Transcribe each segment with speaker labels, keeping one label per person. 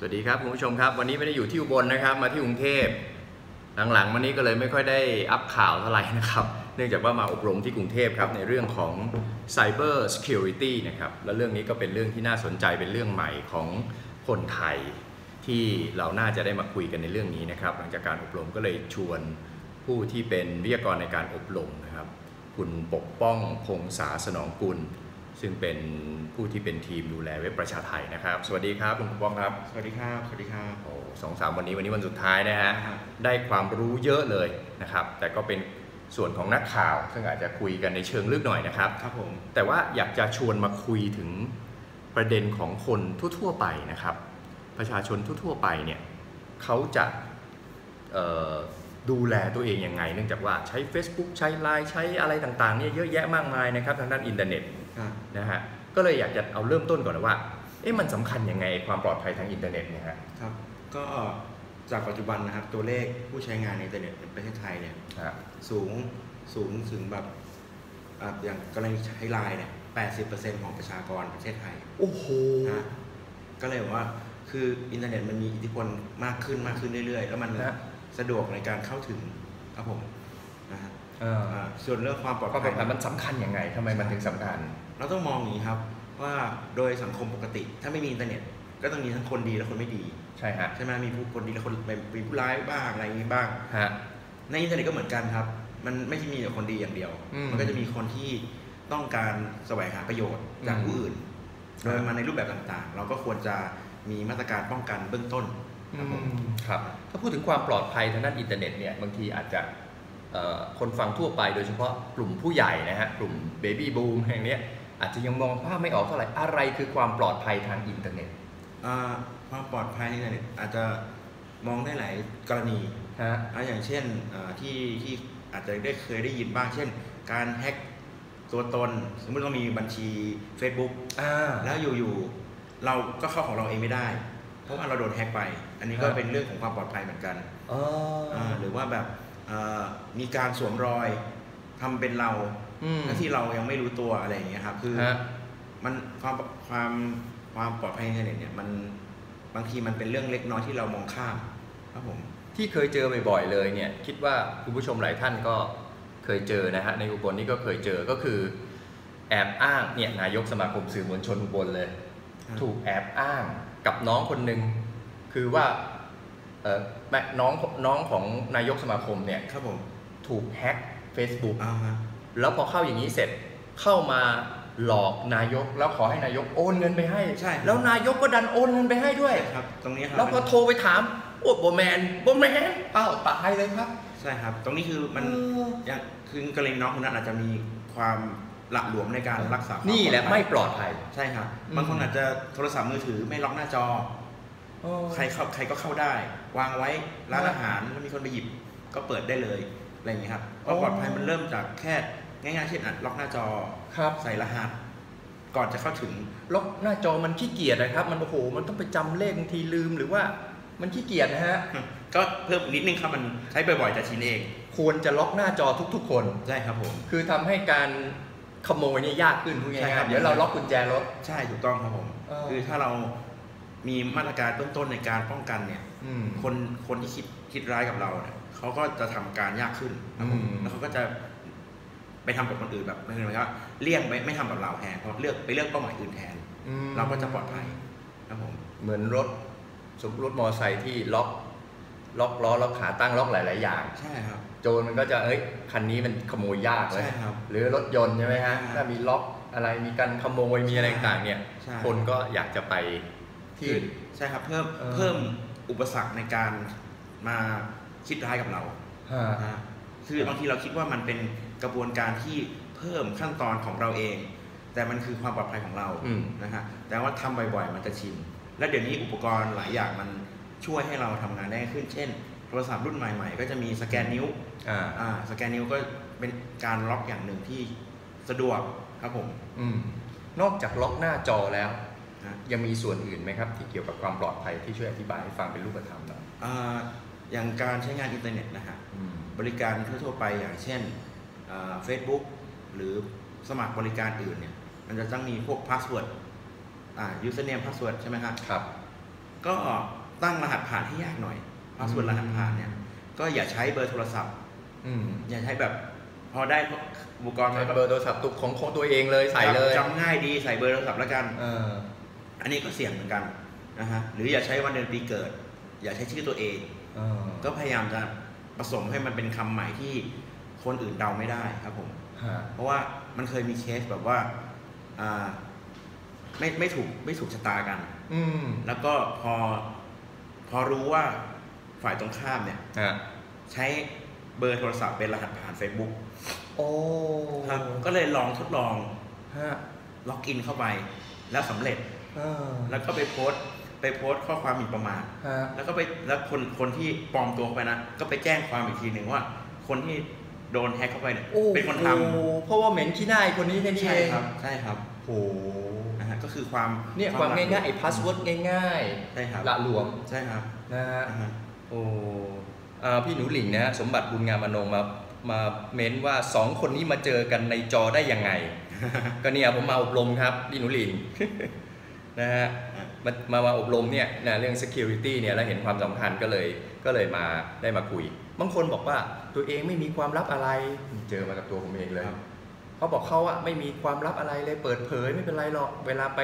Speaker 1: วัสดีครับคุณผู้ชมครับวันนี้ไม่ได้อยู่ที่อุบลนะครับมาที่กรุงเทพหลังๆวันนี้ก็เลยไม่ค่อยได้อัปข่าวเท่าไหร่นะครับเนื่องจากว่ามาอบรมที่กรุงเทพครับในเรื่องของ Cyber Security นะครับและเรื่องนี้ก็เป็นเรื่องที่น่าสนใจเป็นเรื่องใหม่ของคนไทยที่เราน่าจะได้มาคุยกันในเรื่องนี้นะครับหลังจากการอบรมก็เลยชวนผู้ที่เป็นวิทยากรในการอบรมนะครับคุณปกป้องพงษาสนองกุลซึ่งเป็นผู้ที่เป็นทีมดูแลเว็บประชาไทยนะครับสวัสดีครับคุณปกป้องครับ
Speaker 2: สวัสดีครับสวัสดีครับ
Speaker 1: โอ้2-3วันนี้วันสุดท้ายนะฮะได้ความรู้เยอะเลยนะครับแต่ก็เป็นส่วนของนักข่าวซึ่งอาจจะคุยกันในเชิงลึกหน่อยนะครับ
Speaker 2: ครับผม
Speaker 1: แต่ว่าอยากจะชวนมาคุยถึงประเด็นของคนทั่วๆไปนะครับประชาชนทั่วๆไปเนี่ยเขาจะดูแลตัวเองยังไงเนื่องจากว่าใช้ Facebook ใช้ LINE ใช้อะไรต่างๆเนี่ยเยอะแยะมากมายนะครับทางด้านอินเทอร์เน็ตนะฮะก็เลยอยากจะเอาเริ่มต้นก่อนว่ามันสำคัญยังไงความปลอดภัยทางอินเทอร์เน็ตเนี่ย
Speaker 2: ครับก็จากปัจจุบันนะครับตัวเลขผู้ใช้งานในอินเทอร์เน็ตในประเทศไทยเนี่ยสูงถึงแบบอย่างกรณีใช้ LINE เนี่ย 80% ของประชากรประเทศไทย
Speaker 1: โอ้โห
Speaker 2: นะก็เลยว่าคืออินเทอร์เน็ตมันมีอิทธิพลมากขึ้นเรื่อยๆแล้วมันสะดวกในการเข้าถึงครับผมนะฮะส่วนเรื่องความปลอดภัย
Speaker 1: มันสำคัญยังไงทำไมมันถึงสำคัญ
Speaker 2: เราต้องมองอย่างนี้ครับว่าโดยสังคมปกติถ้าไม่มีอินเทอร์เน็ตก็ต้องมีทั้งคนดีและคนไม่ดี
Speaker 1: ใช่ฮะ
Speaker 2: ใช่ไหมมีผู้คนดีและคนมีผู้ร้ายบ้างอะไรอย่างนี้บ้างในอินเทอร์เน็ตก็เหมือนกันครับมันไม่ใช่มีแต่คนดีอย่างเดียวมันก็จะมีคนที่ต้องการแสวงหาประโยชน์จากผู้อื่นโดยมาในรูปแบบต่างๆเราก็ควรจะมีมาตรการป้องกันเบื้องต้น
Speaker 1: ครับถ้าพูดถึงความปลอดภัยทางด้านอินเทอร์เน็ตเนี่ยบางทีอาจจะคนฟังทั่วไปโดยเฉพาะกลุ่มผู้ใหญ่นะฮะกลุ่มเบบี้บูมแห่งนี้อาจจะยังมองภาพไม่ออกเท่าไหร่อะไรคือความปลอดภัยทางอินเทอร์เน็ต
Speaker 2: ความปลอดภัยในอินเทอร์เน็ตอาจจะมองได้หลายกรณีอย่างเช่นที่อาจจะเคยได้ยินบ้างเช่นการแฮ็กตัวตนสมมติเรามีบัญชี Facebook แล้วอยู่ๆเราก็เข้าของเราเองไม่ได้เพราะว่าเราโดนแฮ็กไปอันนี้ก็เป็นเรื่องของความปลอดภัยเหมือนกันหรือว่าแบบมีการสวมรอยทำเป็นเราที่เรายังไม่รู้ตัวอะไรอย่างเงี้ยครับคือมันความปลอดภัยในอินเทอร์เน็ตเนี่ยมันบางทีมันเป็นเรื่องเล็กน้อยที่เรามองข้ามครับผม
Speaker 1: ที่เคยเจอบ่อยๆเลยเนี่ยคิดว่าคุณผู้ชมหลายท่านก็เคยเจอนะฮะในอุบลนี่ก็เคยเจอก็คือแอบอ้างเนี่ยนายกสมาคมสื่อมวลชนอุบลเลยถูกแอบอ้างกับน้องคนหนึ่งคือว่าน้องของนายกสมาคมเนี่ย
Speaker 2: ครับผม
Speaker 1: ถูกแฮ็ก Facebook แล้วพอเข้าอย่างนี้เสร็จเข้ามาหลอกนายกแล้วขอให้นายกโอนเงินไปให้
Speaker 2: ใช่
Speaker 1: แล้วนายกก็ดันโอนเงินไปให้ด้วย
Speaker 2: ครับตรงนี้ครับ
Speaker 1: แล้วพอโทรไปถามโอ้โบแมนอ้าวตายเลยครับ
Speaker 2: ใช่ครับตรงนี้คือมันอย่างคือกรณีน้องคนนั้นอาจจะมีความหละหลวมในการรักษา
Speaker 1: นี่แหละไม่ปลอดภัย
Speaker 2: ใช่ครับบางคนอาจจะโทรศัพท์มือถือไม่ล็อกหน้าจอใครก็เข้าได้วางไว้ร้านอาหารแล้วมีคนไปหยิบก็เปิดได้เลยอะไรอย่างนี้ครับความปลอดภัยมันเริ่มจากแค่ง่ายๆเช่นล็อกหน้าจอใส่รหัสก่อนจะเข้าถึง
Speaker 1: ล็อกหน้าจอมันขี้เกียจนะครับมันโอ้โหมันต้องไปจำเลขบางทีลืมหรือว่ามันขี้เกียจนะฮะ
Speaker 2: ก็เพิ่มนิดนึงครับมันใช้บ่อยๆจะชินเอง
Speaker 1: ควรจะล็อกหน้าจอทุกๆคน
Speaker 2: ใช่ครับผม
Speaker 1: คือทำให้การขโมยนี่ยากขึ้นพูดง่ายๆเดี๋ยวเราล็อกกุญแจรถ
Speaker 2: ใช่ถูกต้องครับผมคือถ้าเรามีมาตรการเบื้องต้นในการป้องกันเนี่ยคนที่คิดร้ายกับเราเนี่ยเขาก็จะทำการยากขึ้นแล้วเขาก็จะไปทำกับคนอื่นแบบไม่ใช่ไหมครับเลี่ยงไม่ทำกับเราแทนเพราะเลือกเป้าหมายอื่นแทนเราก็จะปลอดภัยครับผม
Speaker 1: เหมือนรถมอเตอร์ไซค์ที่ล็อกล้อล็อกขาตั้งล็อกหลายๆอย่าง
Speaker 2: ใช่ครับ
Speaker 1: โจรมันก็จะคันนี้มันขโมยยากเลยหรือรถยนต์ใช่ไหมฮะถ้ามีล็อกอะไรมีการขโมยมีอะไรต่างเนี่ยคนก็อยากจะไปที่
Speaker 2: ใช่ครับเพิ่มอุปสรรคในการมาคิดร้ายกับเราคือบางทีเราคิดว่ามันเป็นกระบวนการที่เพิ่มขั้นตอนของเราเองแต่มันคือความปลอดภัยของเรานะฮะแต่ว่าทำบ่อยๆมันจะชินและเดี๋ยวนี้อุปกรณ์หลายอย่างมันช่วยให้เราทำงานได้ขึ้นเช่นโทรศัพท์รุ่นใหม่ๆก็จะมีสแกนนิ้วสแกนนิ้วก็เป็นการล็อกอย่างหนึ่งที่สะดวกครับผม
Speaker 1: นอกจากล็อกหน้าจอแล้วยังมีส่วนอื่นไหมครับที่เกี่ยวกับความปลอดภัยที่ช่วยอธิบายให้ฟังเป็นรูปธรรมหน่อย
Speaker 2: อย่างการใช้งานอินเทอร์เน็ตนะฮะบริการทั่วๆไปอย่างเช่นFacebook หรือสมัครบริการอื่นเนี่ยมันจะต้องมีพวกพาสเวิร์ดusername password ใช่ไหมครับก็ตั้งรหัสผ่านให้ยากหน่อยพาสเวิร์ดรหัสผ่านเนี่ยก็อย่าใช้เบอร์โทรศัพท์อย่าใช้แบบพอได้อุปกรณ์มา
Speaker 1: เบอร์โทรศัพท์ของตัวเองเลยใส่เลย
Speaker 2: จำง่ายดีใส่เบอร์โทรศัพท์แล้วกันอันนี้ก็เสี่ยงเหมือนกันนะฮะหรืออย่าใช้วันเดือนปีเกิดอย่าใช้ชื่อตัวเองก็พยายามจะผสมให้มันเป็นคำใหม่ที่คนอื่นเดาไม่ได้ครับผมเพราะว่ามันเคยมีเคสแบบว่าไม่ถูกชะตากันแล้วก็พอรู้ว่าฝ่ายตรงข้ามเนี่ยใช้เบอร์โทรศัพท์เป็นรหัสผ่าน Facebook
Speaker 1: โอ้
Speaker 2: ครับก็เลยลองทดลองล็อกอินเข้าไปแล้วสำเร็จแล้วก็ไปโพสต์ข้อความหมิ่นประมาทแล้วก็แล้วคนที่ปลอมตัวเข้าไปนะก็ไปแจ้งความอีกทีหนึ่งว่าคนที่โดนแฮ็กเข้าไปเนี่ยเป็นคนท
Speaker 1: ำเพราะว่าเหม็นขี้หน้าคนนี้แค่นี้เอง
Speaker 2: ใช่ครับ
Speaker 1: โอ้
Speaker 2: นะฮะก็คือความ
Speaker 1: ง่ายๆไอ้พาสเวิร์ดง่าย
Speaker 2: ๆใช่ครับ
Speaker 1: ละหลวม
Speaker 2: ใช่ครับ
Speaker 1: นะฮะโอ้พี่หนูหลิงนะสมบัติบุญงามอนงมาเม้นว่า2คนนี้มาเจอกันในจอได้ยังไง ก็เนี่ยผมมาอบรมครับพี่หนูหลิง นะฮะมาอบรมเนี่ยนะเรื่อง security เนี่ยแล้วเห็นความสำคัญก็เลยมาคุยบางคนบอกว่าตัวเองไม่มีความลับอะไรเจอมากับตัวผมเองเลยเขาบอกเขาอะไม่มีความลับอะไรเลยเปิดเผยไม่เป็นไรหรอกเวลาไป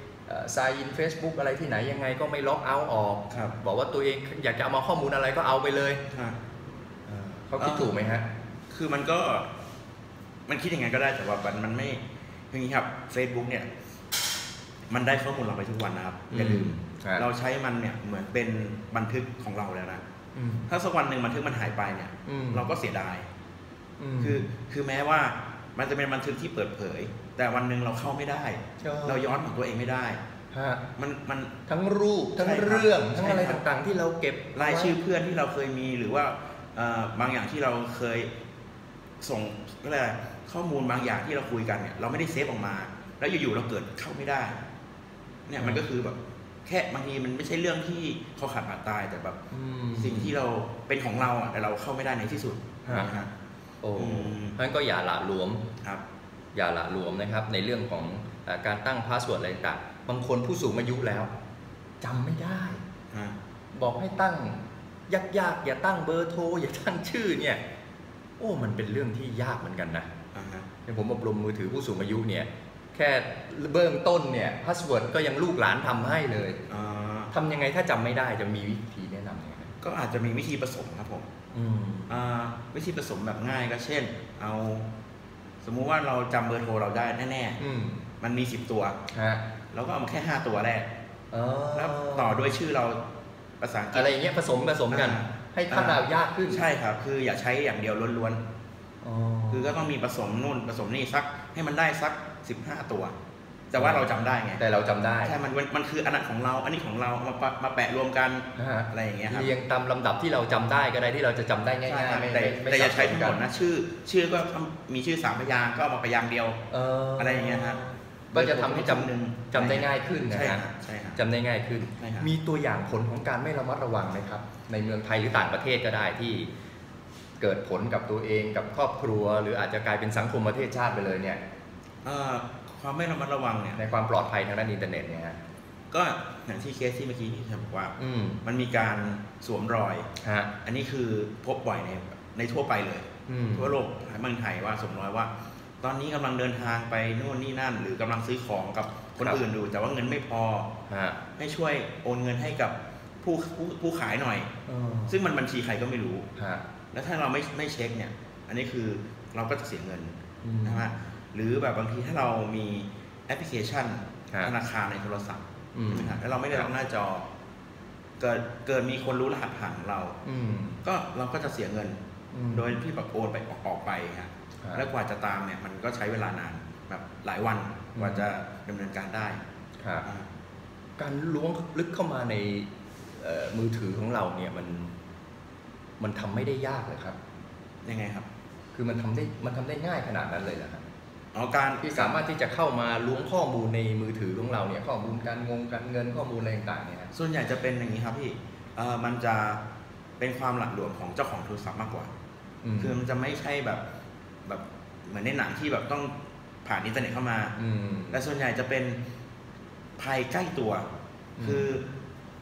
Speaker 1: sign in Facebook อะไรที่ไหนยังไงก็ไม่ล็อกเอาท์ออกบอกว่าตัวเองอยากจะเอามาข้อมูลอะไรก็เอาไปเลยเขาคิดถูกไหมฮะ
Speaker 2: คือมันคิดอย่างไงก็ได้แต่ว่ามันไม่อย่างนี้ครับ Facebook เนี่ยมันได้ข้อมูลเราไปทุกวันนะครับอย่าลืมเราใช้มันเนี่ยเหมือนเป็นบันทึกของเราแล้วนะถ้าสักวันหนึ่งบันทึกมันหายไปเนี่ยเราก็เสียดายคือแม้ว่ามันจะเป็นบันทึกที่เปิดเผยแต่วันหนึ่งเราเข้าไม่ได้เราย้อนของตัวเองไม่ได้มัน
Speaker 1: ทั้งรูปทั้งเรื่องทั้งอะไรต่างๆที่เราเก็บ
Speaker 2: รายชื่อเพื่อนที่เราเคยมีหรือว่าบางอย่างที่เราเคยส่งก็เลยข้อมูลบางอย่างที่เราคุยกันเนี่ยเราไม่ได้เซฟออกมาแล้วอยู่ๆเราเกิดเข้าไม่ได้เนี่ยมันก็คือแบบแค่บางทีมันไม่ใช่เรื่องที่คอขาดบาดตายแต่แบบสิ่งที่เราเป็นของเราอ่ะแต่เราเข้าไม่ได้ในที่สุดนะฮะ
Speaker 1: โอ้งั้นก็อย่าละหลวม
Speaker 2: ครับ
Speaker 1: อย่าละหลวมนะครับในเรื่องของการตั้งพาสเวิร์ดอะไรต่างบางคนผู้สูงอายุแล้วจำไม่ได้บอกให้ตั้งยากๆอย่าตั้งเบอร์โทรอย่าตั้งชื่อเนี่ยโอ้มันเป็นเรื่องที่ยากเหมือนกันนะผมอบรมมือถือผู้สูงอายุเนี่ยแค่เบื้องต้นเนี่ยพาสเวิร์ดก็ยังลูกหลานทำให้เลยทำยังไงถ้าจำไม่ได้จะมีวิธีแนะนำยังไง
Speaker 2: ก็อาจจะมีวิธีผสมครับผมวิธีผสมแบบง่ายก็เช่นเอาสมมุติว่าเราจำเบอร์โทรเราได้แน่ๆมันมี10ตัวเราก็เอามาแค่5ตัวแรกแล้วต่อด้วยชื่อเราภาษาอังกฤษ
Speaker 1: อะไรอย่างเงี้ยผสมกันให้ขั้นดาวยากขึ้น
Speaker 2: ใช่ครับคืออย่าใช้อย่างเดียวล้วนๆคือก็ต้องมีผสมนู่นผสมนี่สักให้มันได้สัก15ตัวแต่ว่าเราจำได้ไง
Speaker 1: แต่เราจำได้
Speaker 2: ใช่มันคืออันนั้นของเราอันนี้ของเรามาแปะรวมกันอะไรอย่างเงี้ยครับ
Speaker 1: เรียงตามลำดับที่เราจำได้ก็ได้ที่เราจะจำได้ง่าย
Speaker 2: ๆแต่อย่าใช้ทั้งหมดนะชื่อก็มีชื่อ3พยางค์ก็เอามาพยางค์เดียวอะไรอย่างเงี้ยครับ
Speaker 1: ก็จะทำให้จำได้ง่ายขึ้นนะฮะจำได้ง่ายขึ้นมีตัวอย่างผลของการไม่ระมัดระวังไหมครับในเมืองไทยหรือต่างประเทศก็ได้ที่เกิดผลกับตัวเองกับครอบครัวหรืออาจจะกลายเป็นสังคมประเทศชาติไปเลยเนี่ย
Speaker 2: ความไม่ระมัดระวังเนี่ย
Speaker 1: ในความปลอดภัยทางด้านอินเทอร์เน็ตเนี่ย
Speaker 2: ก็อย่างที่เคสที่เมื่อกี้ที่บอกว่ามันมีการสวมรอยอันนี้คือพบบ่อยในทั่วไปเลยทั่วโลกเมืองไทยว่าสวมรอยว่าตอนนี้กำลังเดินทางไปโน่นนี่นั่นหรือกำลังซื้อของกับคนอื่นดูแต่ว่าเงินไม่พอให้ช่วยโอนเงินให้กับผู้ขายหน่อยซึ่งมันบัญชีใครก็ไม่รู้แล้วถ้าเราไม่เช็คเนี่ยอันนี้คือเราก็จะเสียเงินนะฮะหรือแบบบางทีถ้าเรามีแอปพลิเคชันธนาคารในโทรศัพท์แล้วเราไม่ได้ล็อกหน้าจอเกิดมีคนรู้รหัสผ่านของเราก็เราก็จะเสียเงินโดยที่แบบโอนไปออกไปครับแล้วกว่าจะตามเนี่ยมันก็ใช้เวลานานแบบหลายวันกว่าจะดำเนินการได้
Speaker 1: การล้วงลึกเข้ามาในมือถือของเราเนี่ยมันทำไม่ได้ยากเลยครับ
Speaker 2: ยังไงครับ
Speaker 1: คือมันทำได้ง่ายขนาดนั้นเลยเหรอครับ
Speaker 2: การ
Speaker 1: ที่สามารถที่จะเข้ามาล้วงข้อมูลในมือถือของเราเนี่ยข้อมูลการเงินข้อมูลอะไรต่างๆเนี่ย
Speaker 2: ส่วนใหญ่จะเป็นอย่างนี้ครับพี่มันจะเป็นความหละหลวมของเจ้าของโทรศัพท์มากกว่าคือมันจะไม่ใช่แบบเหมือนในหนังที่แบบต้องผ่านอินเทอร์เน็ตเข้ามาแต่ส่วนใหญ่จะเป็นภัยใกล้ตัวคือบ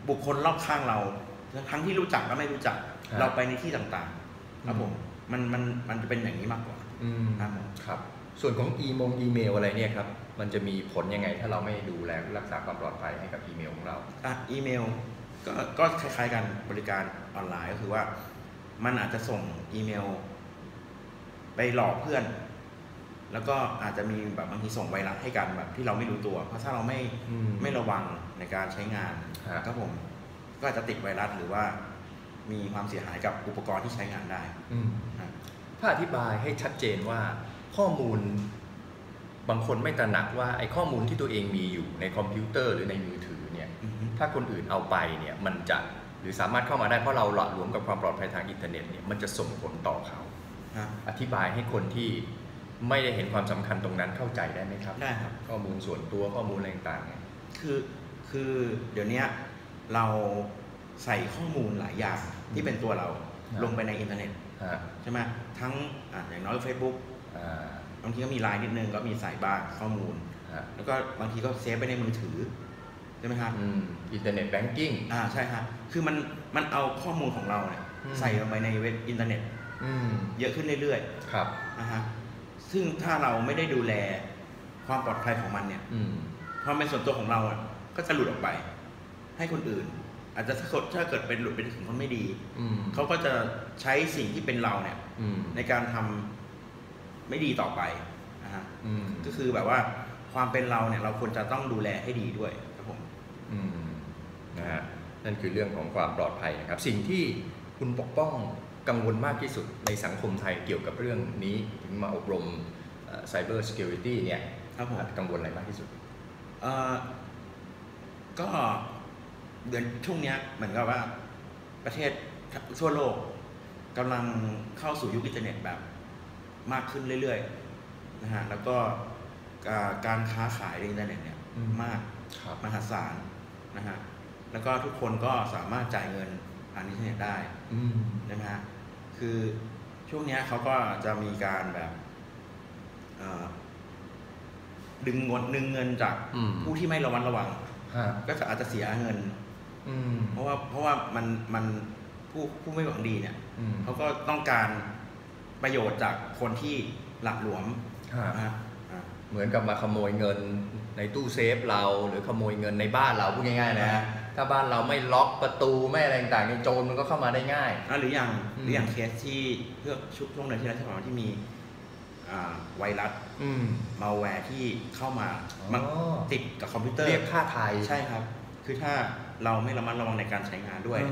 Speaker 2: บุคคลรอบข้างเราทั้งที่รู้จักและไม่รู้จักเราไปในที่ต่างๆครับผมมันจะเป็นอย่างนี้มากกว่า
Speaker 1: ครับส่วนของอีเมลอะไรเนี่ยครับมันจะมีผลยังไงถ้าเราไม่ดูแลรักษาความปลอดภัยให้กับอีเมลของเรา
Speaker 2: อีเมลก็คล้ายๆกันบริการออนไลน์ก็คือว่ามันอาจจะส่งอีเมลไปหลอกเพื่อนแล้วก็อาจจะมีแบบบางทีส่งไวรัสให้กันแบบที่เราไม่รู้ตัวเพราะถ้าเราไม่ระวังในการใช้งานครับผมก็อาจจะติดไวรัสหรือว่ามีความเสียหายกับอุปกรณ์ที่ใช้งานได้
Speaker 1: ถ้าอธิบายให้ชัดเจนว่าข้อมูลบางคนไม่ตระหนักว่าไอ้ข้อมูลที่ตัวเองมีอยู่ในคอมพิวเตอร์หรือในมือถือเนี่ยถ้าคนอื่นเอาไปเนี่ยมันจะหรือสามารถเข้ามาได้เพราะเราหละหลวมกับความปลอดภัยทางอินเทอร์เน็ตเนี่ยมันจะส่งผลต่อเขาอธิบายให้คนที่ไม่ได้เห็นความสำคัญตรงนั้นเข้าใจได้ไหมครับ
Speaker 2: ได้ครับ
Speaker 1: ข้อมูลส่วนตัวข้อมูลอะไรต่างๆเนี่ย
Speaker 2: คือเดี๋ยวนี้เราใส่ข้อมูลหลายอย่างที่เป็นตัวเราลงไปในอินเทอร์เน็ตใช่ไหมทั้งอย่างน้อย Facebook บางทีก็มีไลน์นิดนึงก็มีใส่บ้างข้อมูลแล้วก็บางทีก็เซฟไปในมือถือใช่ไหมครับ
Speaker 1: อินเทอร์เน็ตแบงกิ้ง
Speaker 2: ใช่ครับคือมันเอาข้อมูลของเราเนี่ยใส่ลงไปในเว็บอินเทอร์เน็ตเยอะขึ้นเรื่อย
Speaker 1: ๆครับ
Speaker 2: ซึ่งถ้าเราไม่ได้ดูแลความปลอดภัยของมันเนี่ยความเป็นส่วนตัวของเราก็จะหลุดออกไปให้คนอื่นอาจจะถ้าเกิดเป็นหลุดไปถึงคนไม่ดีเขาก็จะใช้สิ่งที่เป็นเราเนี่ยในการทำไม่ดีต่อไปนะฮะก็คือแบบว่าความเป็นเราเนี่ยเราควรจะต้องดูแลให้ดีด้วยครับผม
Speaker 1: นะฮะนั่นคือเรื่องของความปลอดภัยนะครับสิ่งที่คุณปกป้องกังวลมากที่สุดในสังคมไทยเกี่ยวกับเรื่องนี้ถึงมาอบรม Cyber Security เนี่ยกังวลอะไรมากที่สุด
Speaker 2: ก็เดือนช่วงนี้เหมือนกับว่าประเทศทั่วโลกกำลังเข้าสู่ยุคอินเทอร์เน็ตแบบมากขึ้นเรื่อยๆนะฮะแล้วก็การค้าขายในอินเทอร์เน็ตเนี่ยมากมหาศาลนะฮะแล้วก็ทุกคนก็สามารถจ่ายเงินผ่านอินเทอร์เน็ตได้นะฮะคือช่วงนี้เขาก็จะมีการแบบดึงเงินจากผู้ที่ไม่ระมัดระวังก็อาจจะเสียเงินเพราะว่ามันผู้ไม่หวังดีเนี่ยเขาก็ต้องการประโยชน์จากคนที่หละหลวม
Speaker 1: เหมือนกับมาขโมยเงินในตู้เซฟเราหรือขโมยเงินในบ้านเราพูดง่ายๆนะถ้าบ้านเราไม่ล็อกประตูไม่อะไรต่างๆในโจรมันก็เข้ามาได้ง่าย
Speaker 2: หรืออย่างเคสที่เพื่อช่วงเดือนที่แล้วที่มีไวรัสมัลแวร์ที่เข้ามามันติดกับคอมพิวเตอร์
Speaker 1: เรียกค่าไทย
Speaker 2: ใช่ครับคือถ้าเราไม่ระมัดระวังในการใช้งานด้วย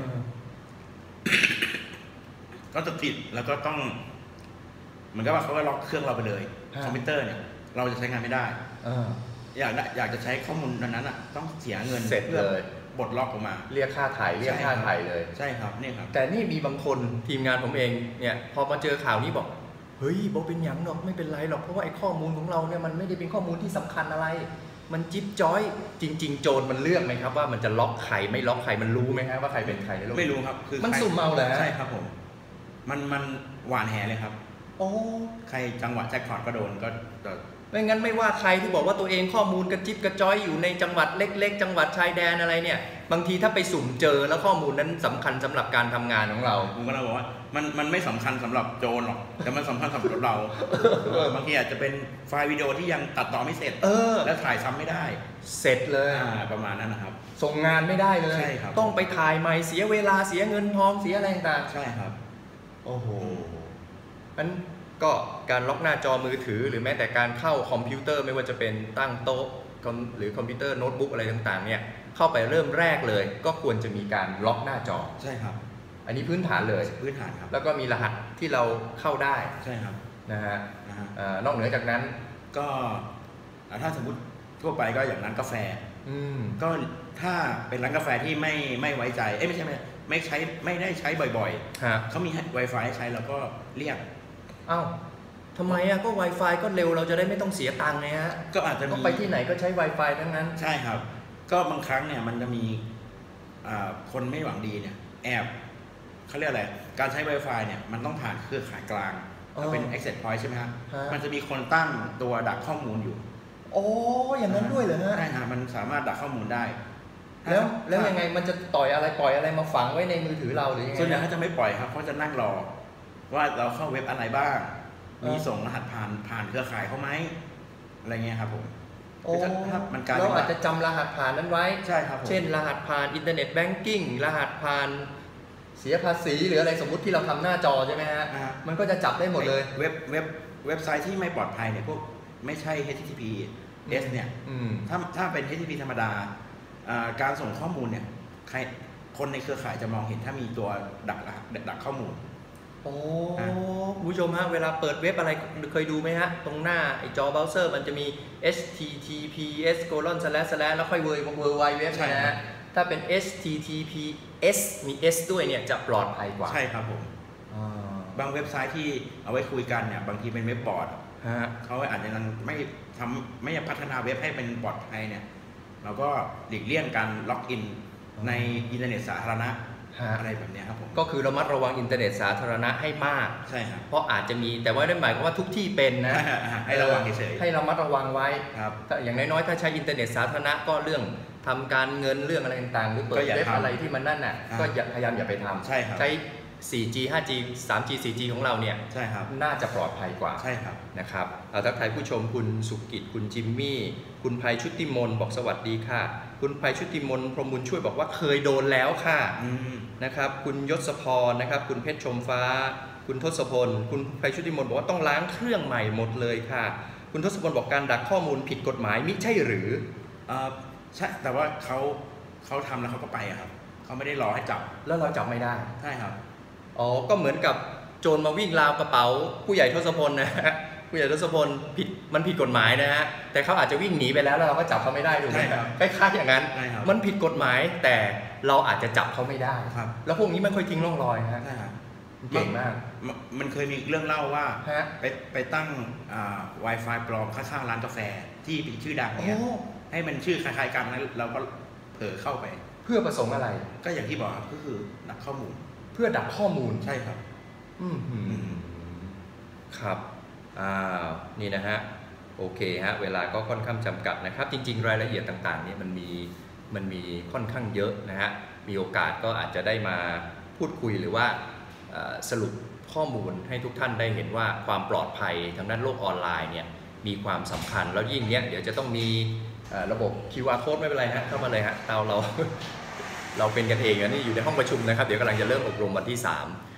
Speaker 2: ก็จะติดแล้วก็ต้องเหมือนกับว่าเขาก็ล็อกเครื่องเราไปเลยคอมพิวเตอร์เนี่ยเราจะใช้งานไม่ได้อยากจะใช้ข้อมูลนั้นต้องเสียเงิน
Speaker 1: เสร็จเลย
Speaker 2: บดล็อกออกมา
Speaker 1: เรียกค่าไถ่เลย
Speaker 2: ใช่ครับนี่ครับ
Speaker 1: แต่นี่มีบางคนทีมงานผมเองเนี่ยพอมาเจอข่าวนี้บอกเฮ้ยบอกเป็นหยังหรอกไม่เป็นไรหรอกเพราะว่าไอ้ข้อมูลของเราเนี่ยมันไม่ได้เป็นข้อมูลที่สำคัญอะไรมันจิ๊บจ้อยจริงๆโจรมันเลือกไหมครับว่ามันจะล็อกใครไม่ล็อกใครมันรู้ไหมครับว่าใครเป็นใครในโลก
Speaker 2: ไม่รู้ครับคือ
Speaker 1: มันสุ่มเอาเลย
Speaker 2: ใช่ครับผมมันหวานแหเลยครับ
Speaker 1: โอ้
Speaker 2: ใครจังหวะแจ็คพอตก็โดนก็
Speaker 1: ไม่งั้นไม่ว่าใครที่บอกว่าตัวเองข้อมูลกระจิบกระจ้อยอยู่ในจังหวัดเล็กๆจังหวัดชายแดนอะไรเนี่ยบางทีถ้าไปสุ่มเจอแล้วข้อมูลนั้นสำคัญสำหรับการทำงานของเรา
Speaker 2: ผมก็เลยบอกว่ามันไม่สำคัญสำหรับโจรหรอกแต่มันสำคัญสำหรับเราบางทีอาจจะเป็นไฟล์วิดีโอที่ยังตัดต่อไม่เสร็จแล้วถ่ายซ้ำไม่ได้
Speaker 1: เสร็จเลย
Speaker 2: ประมาณนั้นนะครับ
Speaker 1: ส่งงานไม่ได้เลยต้องไปถ่ายใหม่เสียเวลาเสียเงินทองเสียอะไรต่าง
Speaker 2: ใช่ครับ
Speaker 1: โอ้โหมันก็การล็อกหน้าจอมือถือหรือแม้แต่การเข้าคอมพิวเตอร์ไม่ว่าจะเป็นตั้งโต๊ะหรือคอมพิวเตอร์โน้ตบุ๊กอะไรต่างๆเนี่ยเข้าไปเริ่มแรกเลยก็ควรจะมีการล็อกหน้าจอ
Speaker 2: ใช่ครับ
Speaker 1: อันนี้พื้นฐานเลย
Speaker 2: พื้นฐานครับ
Speaker 1: แล้วก็มีรหัสที่เราเข้าได้
Speaker 2: ใช่ครับ
Speaker 1: นะฮะนอกเหนือจากนั้น
Speaker 2: ก็ถ้าสมมติทั่วไปก็อย่างร้านกาแฟก็ถ้าเป็นร้านกาแฟที่ไม่ไว้ใจไม่ใช่ไม่ได้ใช้บ่อยๆเขามี Wi-Fi ให้ใช้แล้วก็เรียก
Speaker 1: อ้าวทำไมอ่ะก็ Wi-Fi ก็เร็วเราจะได้ไม่ต้องเสียตังค์ไงฮะ
Speaker 2: ก็อาจจะมี
Speaker 1: ไปที่ไหนก็ใช้ Wi-Fi ทั้งนั้น
Speaker 2: ใช่ครับก็บางครั้งเนี่ยมันจะมีคนไม่หวังดีเนี่ยแอบเขาเรียกอะไรการใช้ Wi-Fi เนี่ยมันต้องผ่านเครือข่ายกลางเป็น access point ใช่ไหมครับมันจะมีคนตั้งตัวดักข้อมูลอยู่
Speaker 1: โอ้อย่างนั้นด้วยเหรอฮะ
Speaker 2: ใช่ฮะมันสามารถดักข้อมูลได้
Speaker 1: แล้วยังไงมันจะปล่อยอะไรมาฝังไว้ในมือถือเราหรือยังไง
Speaker 2: ส่วนใหญ่เขาจะไม่ปล่อยครับเขาจะนั่งรอว่าเราเข้าเว็บอะไรบ้างมีส่งรหัสผ่านเครือข่ายเขาไหมอะไรเงี้ยครับผม
Speaker 1: เราอาจจะจำรหัสผ่านนั้นไว้
Speaker 2: ใช่ครับ
Speaker 1: เช่นรหัสผ่านอินเทอร์เน็ตแบงกิ้งรหัสผ่านเสียภาษีหรืออะไรสมมุติที่เราทำหน้าจอใช่ไหมฮะมันก็จะจับได้หมดเลย
Speaker 2: เว็บไซต์ที่ไม่ปลอดภัยเนี่ยพวกไม่ใช่ HTTPS เนี่ยถ้าเป็น HTTP ธรรมดาการส่งข้อมูลเนี่ยคนในเครือข่ายจะมองเห็นถ้ามีตัวดักข้อมูล
Speaker 1: ผู้ชมฮะเวลาเปิดเว็บอะไรเคยดูไหมฮะตรงหน้าไอจอเบราว์เซอร์มันจะมี https:// แล้วค่อยwww นะฮะถ้าเป็น https มี s ด้วยเนี่ยจะปลอดภัยกว่า
Speaker 2: ใช่ครับผมบางเว็บไซต์ที่เอาไว้คุยกันเนี่ยบางทีเป็นเว็บบอร์ดเขาอาจจะไม่พัฒนาเว็บให้เป็นปลอดภัยเนี่ยเราก็หลีกเลี่ยงการล็อกอินในอินเทอร์เน็ตสาธารณะอะไรแบบนี้ครับผม
Speaker 1: ก็คือระมัดระวังอินเทอร์เน็ตสาธารณะให้มาก
Speaker 2: ใช่ครับ
Speaker 1: เพราะอาจจะมีแต่ว่าไม่ได้หมายความว่าทุกที่เป็นนะ
Speaker 2: ให้ระวังเฉย
Speaker 1: ให้ระมัดระวังไว้
Speaker 2: ครับ
Speaker 1: อย่างน้อยๆถ้าใช้อินเทอร์เน็ตสาธารณะก็เรื่องทำการเงินเรื่องอะไรต่างๆหรือเปิดเว็บอะไรที่มันนั่นน่ะก็พยายามอย่าไปทำใช้ 4G 5G 3G 4G ของเราเนี่ย
Speaker 2: ใช่ครับ
Speaker 1: น่าจะปลอดภัยกว่า
Speaker 2: ใช่ครับ
Speaker 1: นะครับทักทายผู้ชมคุณสุกิจคุณจิมมี่คุณไพชุติมนบอกสวัสดีค่ะคุณไพชุติมนพรหมบุญช่วยบอกว่าเคยโดนแล้วค่ะนะครับคุณยศพรนะครับคุณเพชรชมฟ้าคุณทศพลคุณไพชุติมนบอกว่าต้องล้างเครื่องใหม่หมดเลยค่ะคุณทศพลบอกการดักข้อมูลผิดกฎหมายมิใช่หรือ
Speaker 2: ใช่แต่ว่าเขาทำแล้วเขาก็ไปครับเขาไม่ได้รอให้จับ
Speaker 1: แล้วเราจับไม่ได้
Speaker 2: ใช่ครับ
Speaker 1: ก็เหมือนกับโจรมาวิ่งราวกระเป๋าผู้ใหญ่ทศพลนะฮะผู้ใหญ่ทศพลมันผิดกฎหมายนะฮะแต่เขาอาจจะวิ่งหนีไปแล้วเราก็จับเขาไม่ได้ถูกไหมคล้ายๆอย่างนั้นมันผิดกฎหมายแต่เราอาจจะจับเขาไม่ได้แล้วพวกนี้มันค่อยทิ้งร่องรอยฮะเก่งมาก
Speaker 2: มันเคยมีเรื่องเล่าว่าไปตั้งWi-Fi ปลอมข้างๆร้านกาแฟที่เป็นชื่อดังเนี่ยให้มันชื่อคล้ายๆกันแล้วเราก็เผลอเข้าไป
Speaker 1: เพื่อประสงค์อะไร
Speaker 2: ก็อย่างที่บอกก็คือดักข้อมูล
Speaker 1: เพื่อดักข้อมูล
Speaker 2: ใช่ครับ
Speaker 1: ครับนี่นะฮะโอเคฮะเวลาก็ค่อนข้างจำกัดนะครับจริงๆรายละเอียดต่างๆเนี่ยมันมีค่อนข้างเยอะนะฮะมีโอกาสก็อาจจะได้มาพูดคุยหรือว่าสรุปข้อมูลให้ทุกท่านได้เห็นว่าความปลอดภัยทางด้านโลกออนไลน์เนี่ยมีความสำคัญแล้วยิ่งเนี้ยเดี๋ยวจะต้องมีระบบ QR code ไม่เป็นไรฮะเข้ามาเลยฮะเราเป็นกันเองนะนี่อยู่ในห้องประชุมนะครับเดี๋ยวกำลังจะเริ่มอบรมวันที่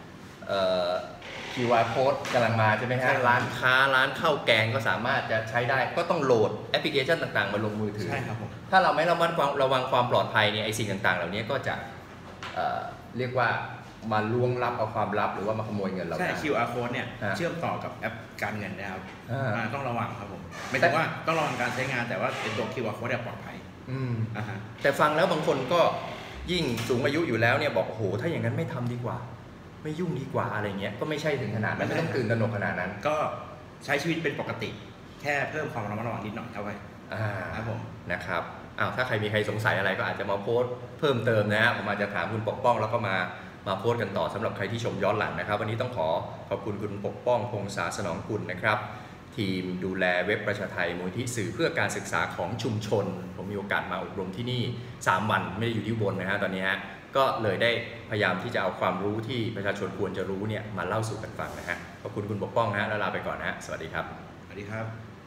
Speaker 1: 3 QR code กำลังมาใช่ไหมฮะร้านค้าร้านข้าวแกงก็สามารถจะใช้ได้ก็ต้องโหลดแอปพลิเคชันต่างๆมาลงมือถือ
Speaker 2: ใช่ครับผม
Speaker 1: ถ้าเราไม่ระวังความปลอดภัยเนี่ยไอ้สิ่งต่างๆเหล่านี้ก็จะเรียกว่ามาล่วงลับเอาความลับหรือว่ามาขโมยเงินเรา
Speaker 2: ใช่ QR code เนี่ยเชื่อมต่อกับแอปการเงินนะครับต้องระวังครับผมไม่ใช่ว่าต้องระวังการใช้งานแต่ว่าเป็นตัว QR code ปลอดภัย
Speaker 1: แต่ฟังแล้วบางคนก็ยิ่งสูงอายุอยู่แล้วเนี่ยบอกโอ้โหถ้าอย่างนั้นไม่ทำดีกว่าไม่ยุ่งดีกว่าอะไรเงี้ยก็ไม่ใช่ถึงขนาดนั้นไม่ต้องตื่นตระหนกขนาดนั้น
Speaker 2: ก็ใช้ชีวิตเป็นปกติแค่เพิ่มความระมัดระวังนิดหน่อยเอาไว้
Speaker 1: ครับผมนะครับถ้าใครมีใครสงสัยอะไรก็อาจจะมาโพสต์เพิ่มเติมนะฮะผมอาจจะถามคุณปกป้องแล้วก็มาโพสต์กันต่อสำหรับใครที่ชมย้อนหลังนะครับวันนี้ต้องขอบคุณคุณปกป้องพงษาสนองกุลนะครับทีมดูแลเว็บประชาไทยมูลที่สื่อเพื่อการศึกษาของชุมชนผมมีโอกาสมาอบรมที่นี่3 วันไม่ได้อยู่ที่บนนะฮะตอนนี้ฮะก็เลยได้พยายามที่จะเอาความรู้ที่ประชาชนควรจะรู้เนี่ยมาเล่าสู่กันฟังนะฮะขอบคุณคุณปกป้องฮะแล้วลาไปก่อนนะฮะสวัสดีครับ
Speaker 2: สวัสดีครับ